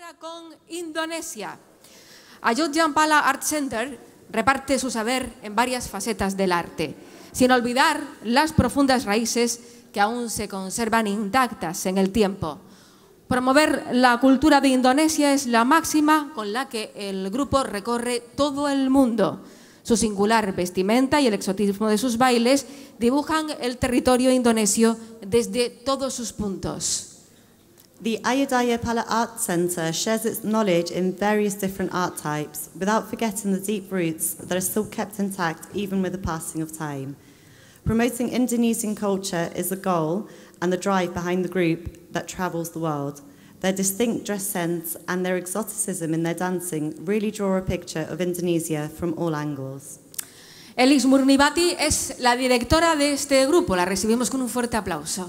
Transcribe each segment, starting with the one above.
ahora con Indonesia. Ayodhyampala Art Center reparte su saber en varias facetas del arte, sin olvidar las profundas raíces que aún se conservan intactas en el tiempo. Promover la cultura de Indonesia es la máxima con la que el grupo recorre todo el mundo. Su singular vestimenta y el exotismo de sus bailes dibujan el territorio indonesio desde todos sus puntos. The Ayodhyampala Art Center shares its knowledge in various different art types, without forgetting the deep roots that are still kept intact even with the passing of time. Promoting Indonesian culture is the goal and the drive behind the group that travels the world. Their distinct dress sense and their exoticism in their dancing really draw a picture of Indonesia from all angles. Elis Murnibati es la directora de este grupo. La recibimos con un fuerte aplauso.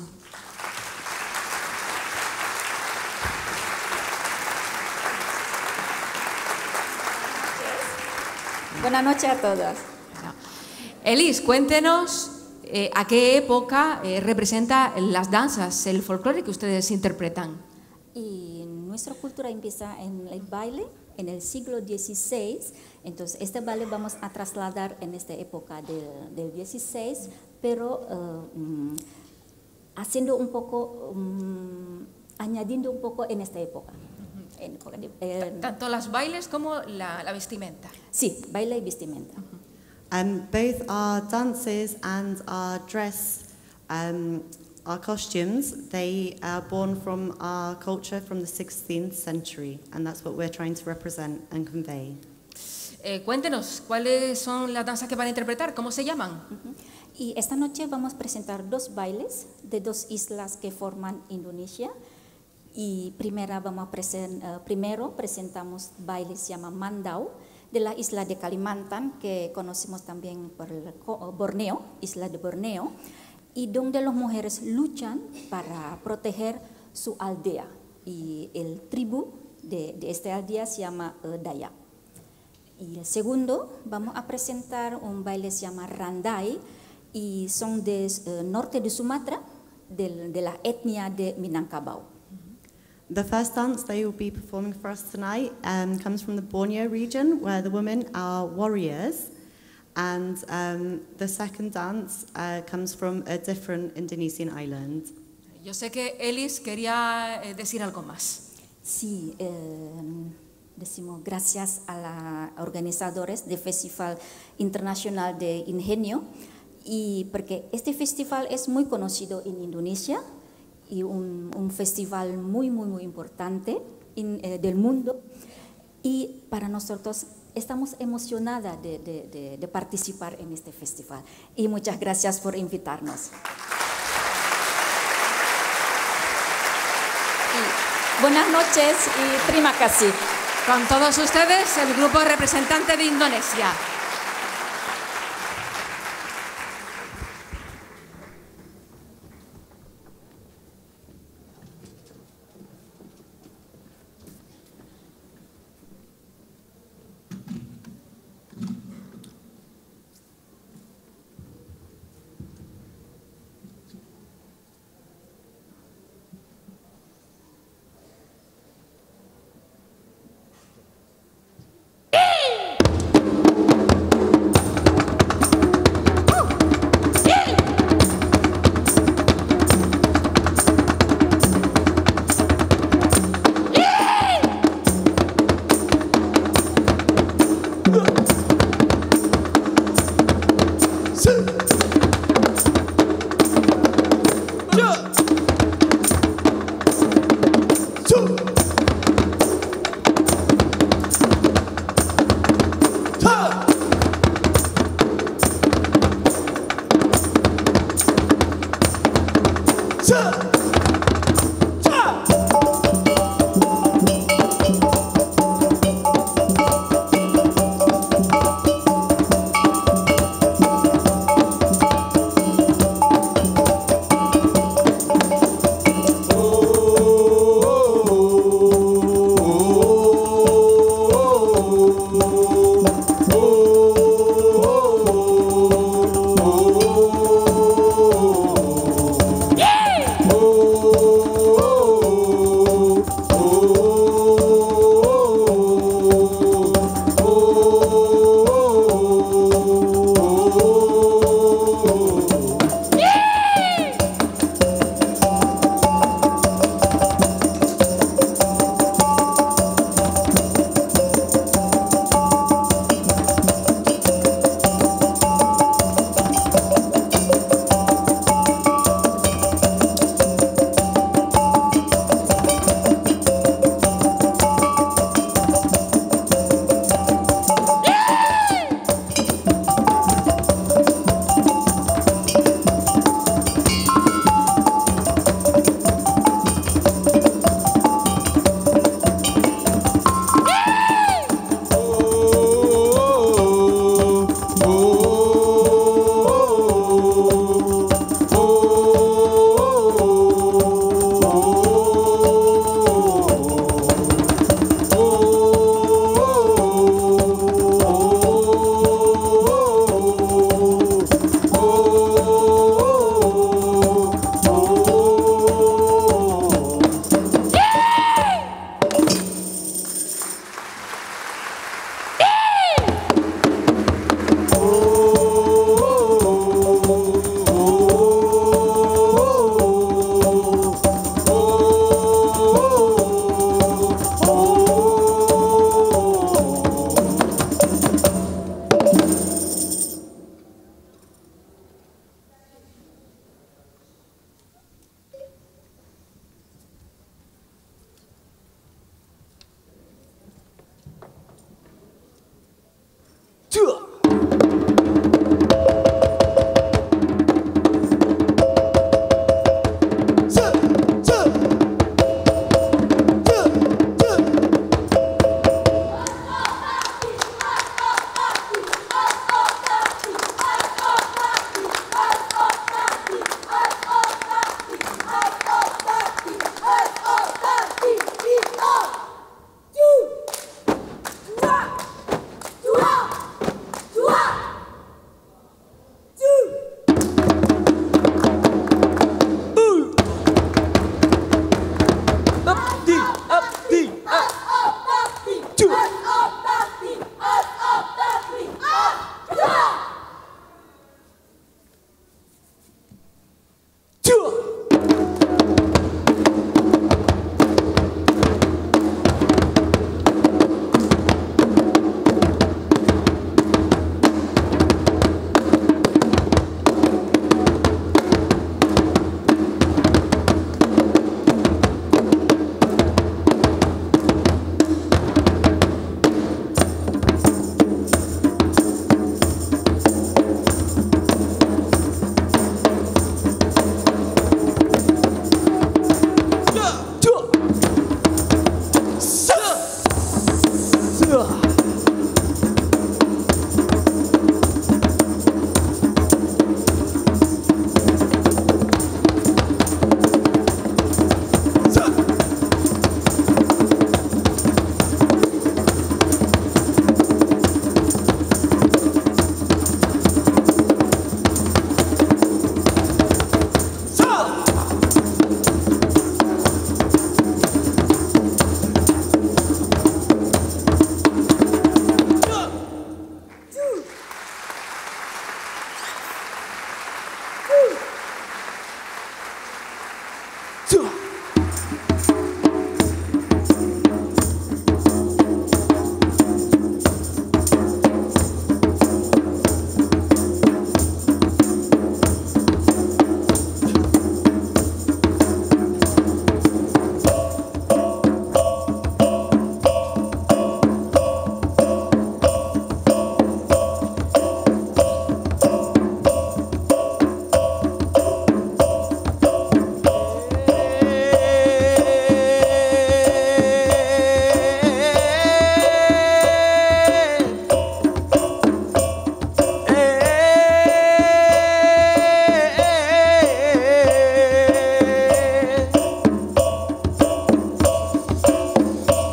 Buenas noches a todos. Elis, cuéntenos a qué época representa las danzas, el folclore que ustedes interpretan. Y nuestra cultura empieza en el baile en el siglo XVI, entonces este baile vamos a trasladar en esta época del XVI, pero haciendo un poco, añadiendo un poco en esta época. Tanto las bailes como la vestimenta. Sí, baile y vestimenta. Both our dances and our dress, our costumes, they are born from our culture from the 16th century, and that's what we're trying to represent and convey. Cuéntenos, ¿cuáles son las danzas que van a interpretar? ¿Cómo se llaman? Y esta noche vamos a presentar dos bailes de dos islas que forman Indonesia. Y primero presentamos baile se llama Mandau, de la isla de Kalimantan, que conocemos también por Borneo, isla de Borneo, y donde las mujeres luchan para proteger su aldea. Y el tribu de esta aldea se llama Dayak. Y el segundo, vamos a presentar un baile se llama Randai, y son del norte de Sumatra, de la etnia de Minangkabau. The first dance they will be performing for us tonight comes from the Borneo region, where the women are warriors, and the second dance comes from a different Indonesian island. Yo sé que Elis quería decir algo más. Sí, decimos gracias a los organizadores del Festival Internacional de Ingenio, y porque este festival es muy conocido en Indonesia, y un festival muy importante del mundo, y para nosotros estamos emocionadas de participar en este festival, y muchas gracias por invitarnos. Y buenas noches y terima kasih. Con todos ustedes, el grupo representante de Indonesia.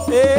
Hey.